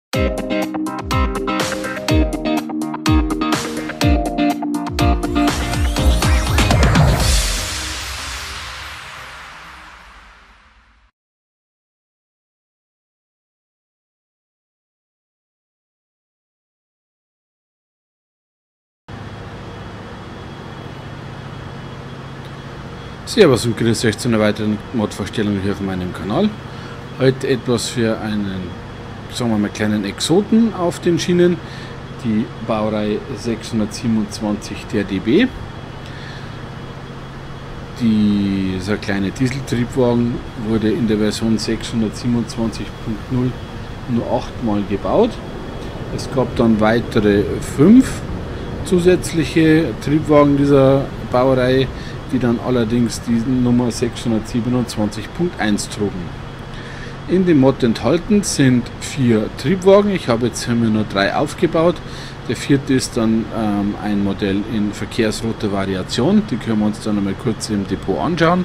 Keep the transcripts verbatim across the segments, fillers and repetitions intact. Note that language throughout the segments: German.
Servus und grüß euch zu einer weiteren Mod-Vorstellung hier auf meinem Kanal. Heute etwas für einen, sagen wir mal, kleinen Exoten auf den Schienen, die Baureihe sechshundertsiebenundzwanzig der D B. Dieser kleine Dieseltriebwagen wurde in der Version sechshundertsiebenundzwanzig Punkt null nur achtmal gebaut. Es gab dann weitere fünf zusätzliche Triebwagen dieser Baureihe, die dann allerdings die Nummer sechshundertsiebenundzwanzig Punkt eins trugen. In dem Mod enthalten sind vier Triebwagen. Ich habe jetzt hier nur drei aufgebaut. Der vierte ist dann ähm, ein Modell in verkehrsroter Variation. Die können wir uns dann einmal kurz im Depot anschauen.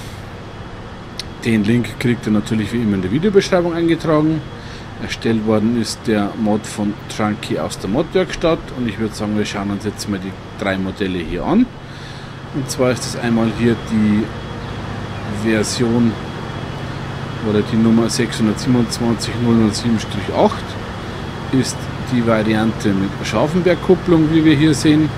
Den Link kriegt ihr natürlich wie immer in der Videobeschreibung eingetragen. Erstellt worden ist der Mod von Trunky aus der Modwerkstatt und ich würde sagen, wir schauen uns jetzt mal die drei Modelle hier an. Und zwar ist es einmal hier die Version oder die Nummer sechshundertsiebenundzwanzig null null sieben acht, ist die Variante mit Scharfenbergkupplung, wie wir hier sehen.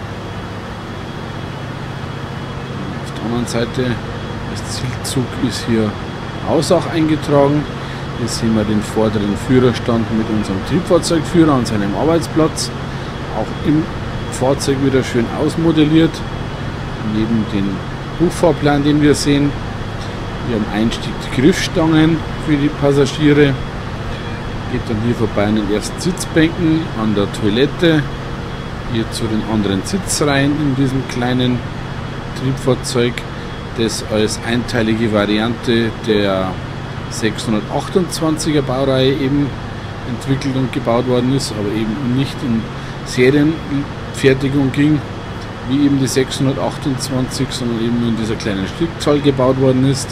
Auf der anderen Seite, das Zielzug ist hier Aussach eingetragen. Hier sehen wir den vorderen Führerstand mit unserem Triebfahrzeugführer an seinem Arbeitsplatz. Auch im Fahrzeug wieder schön ausmodelliert. Neben den Buchfahrplan, den wir sehen. Hier am Einstieg die Griffstangen für die Passagiere. Geht dann hier vorbei an den ersten Sitzbänken, an der Toilette, hier zu den anderen Sitzreihen in diesem kleinen Triebfahrzeug, das als einteilige Variante der sechshundertachtundzwanziger Baureihe eben entwickelt und gebaut worden ist, aber eben nicht in Serienfertigung ging, wie eben die sechshundertachtundzwanzig, sondern eben in dieser kleinen Stückzahl gebaut worden ist.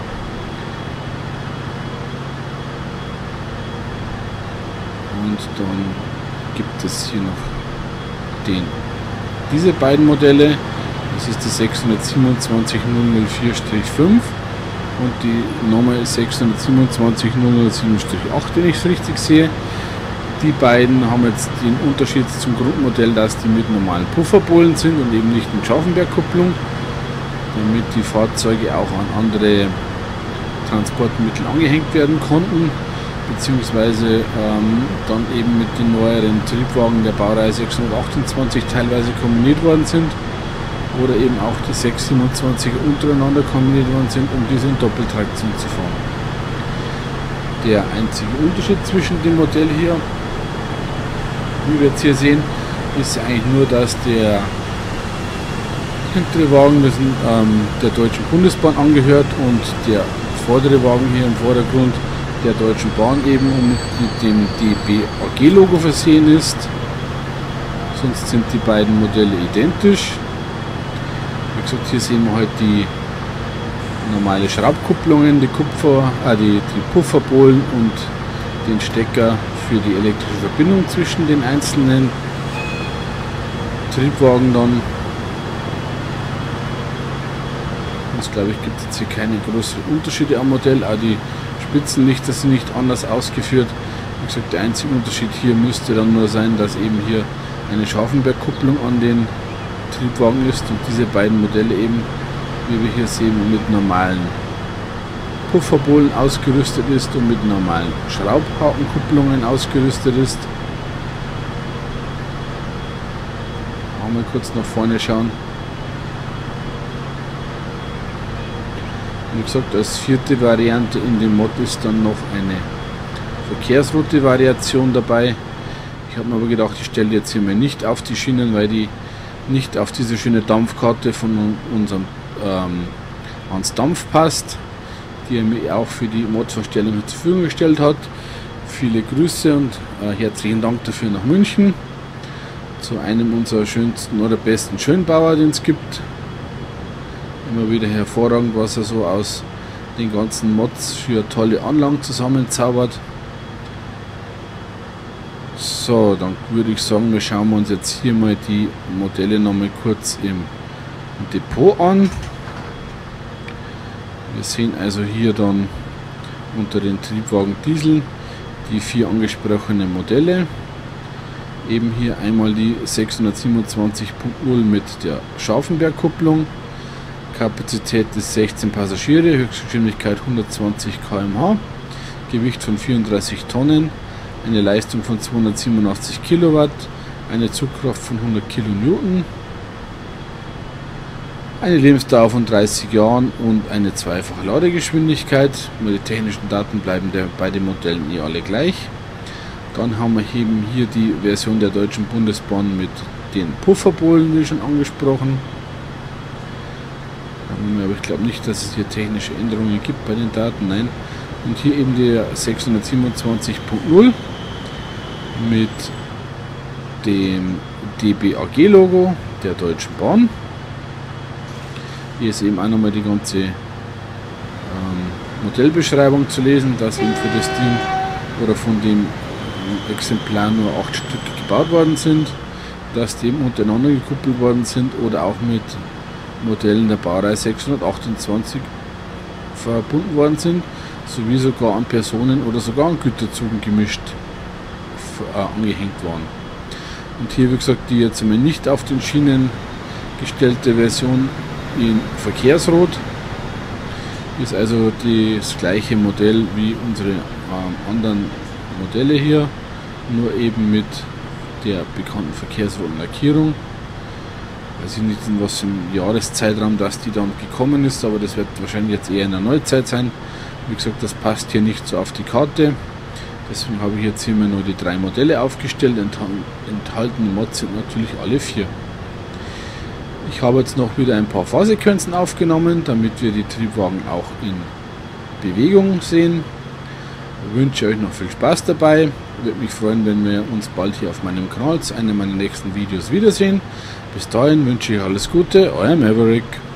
Und dann gibt es hier noch den, diese beiden Modelle. Das ist die sechshundertsiebenundzwanzig null null vier fünf und die Nummer ist sechshundertsiebenundzwanzig null null sieben acht, wenn ich es richtig sehe. Die beiden haben jetzt den Unterschied zum Grundmodell, dass die mit normalen Pufferbohlen sind und eben nicht mit Scharfenbergkupplung, damit die Fahrzeuge auch an andere Transportmittel angehängt werden konnten, beziehungsweise ähm, dann eben mit den neueren Triebwagen der Baureihe sechshundertachtundzwanzig teilweise kombiniert worden sind oder eben auch die sechshundertsiebenundzwanziger untereinander kombiniert worden sind, um diese in Doppeltraktion zu fahren. Der einzige Unterschied zwischen dem Modell hier, wie wir jetzt hier sehen, ist eigentlich nur, dass der hintere Wagen das, ähm, der Deutschen Bundesbahn angehört und der vordere Wagen hier im Vordergrund der Deutschen Bahn eben mit dem D B A G-Logo versehen ist. Sonst sind die beiden Modelle identisch. Wie gesagt, hier sehen wir halt die normale Schraubkupplungen, die Kupfer, äh, die, die Pufferbohlen und den Stecker für die elektrische Verbindung zwischen den einzelnen Triebwagen dann. Sonst glaube ich, gibt es jetzt hier keine größeren Unterschiede am Modell. Auch die Spitzenlichter sind nicht anders ausgeführt. Wie gesagt, der einzige Unterschied hier müsste dann nur sein, dass eben hier eine Scharfenbergkupplung an den Triebwagen ist und diese beiden Modelle eben, wie wir hier sehen, mit normalen Pufferbohlen ausgerüstet ist und mit normalen Schraubhakenkupplungen ausgerüstet ist. Auch mal kurz nach vorne schauen. Wie gesagt, als vierte Variante in dem Mod ist dann noch eine verkehrsrote Variation dabei. Ich habe mir aber gedacht, ich stelle jetzt hier mal nicht auf die Schienen, weil die nicht auf diese schöne Dampfkarte von unserem ähm, Hans Dampf passt, die er mir auch für die Mod-Vorstellung zur Verfügung gestellt hat. Viele Grüße und äh, herzlichen Dank dafür nach München, zu einem unserer schönsten oder besten Schönbauer, den es gibt. Immer wieder hervorragend, was er so aus den ganzen Mods für tolle Anlagen zusammenzaubert. So, dann würde ich sagen, wir schauen uns jetzt hier mal die Modelle noch mal kurz im Depot an. Wir sehen also hier dann unter den Triebwagen Diesel die vier angesprochenen Modelle. Eben hier einmal die sechshundertsiebenundzwanzig Punkt null mit der Scharfenberg-Kupplung. Kapazität ist sechzehn Passagiere, Höchstgeschwindigkeit hundertzwanzig Kilometer pro Stunde, Gewicht von vierunddreißig Tonnen, eine Leistung von zweihundertsiebenundachtzig Kilowatt, eine Zugkraft von hundert Kilonewton, eine Lebensdauer von dreißig Jahren und eine zweifache Ladegeschwindigkeit. Die technischen Daten bleiben der, bei den Modellen eh alle gleich. Dann haben wir eben hier die Version der Deutschen Bundesbahn mit den Pufferbohlen, wie schon angesprochen. Aber ich glaube nicht, dass es hier technische Änderungen gibt bei den Daten. Nein. Und hier eben der sechshundertsiebenundzwanzig Punkt null mit dem D B A G-Logo der Deutschen Bahn. Hier ist eben auch nochmal die ganze ähm, Modellbeschreibung zu lesen, dass eben für das Ding oder von dem Exemplar nur acht Stück gebaut worden sind, dass die eben untereinander gekuppelt worden sind oder auch mit Modellen der Baureihe sechshundertachtundzwanzig verbunden worden sind, sowie sogar an Personen oder sogar an Güterzügen gemischt äh, angehängt waren. Und hier, wie gesagt, die jetzt einmal nicht auf den Schienen gestellte Version in Verkehrsrot ist also das gleiche Modell wie unsere ähm, anderen Modelle hier, nur eben mit der bekannten verkehrsroten Lackierung. Weiß ich nicht, in was im Jahreszeitraum das die dann gekommen ist, aber das wird wahrscheinlich jetzt eher in der Neuzeit sein. Wie gesagt, das passt hier nicht so auf die Karte. Deswegen habe ich jetzt hier mal nur die drei Modelle aufgestellt. Enthaltene Mods sind natürlich alle vier. Ich habe jetzt noch wieder ein paar Fahrsequenzen aufgenommen, damit wir die Triebwagen auch in Bewegung sehen. Ich wünsche euch noch viel Spaß dabei. Würde mich freuen, wenn wir uns bald hier auf meinem Kanal zu einem meiner nächsten Videos wiedersehen. Bis dahin wünsche ich alles Gute, euer Maverick.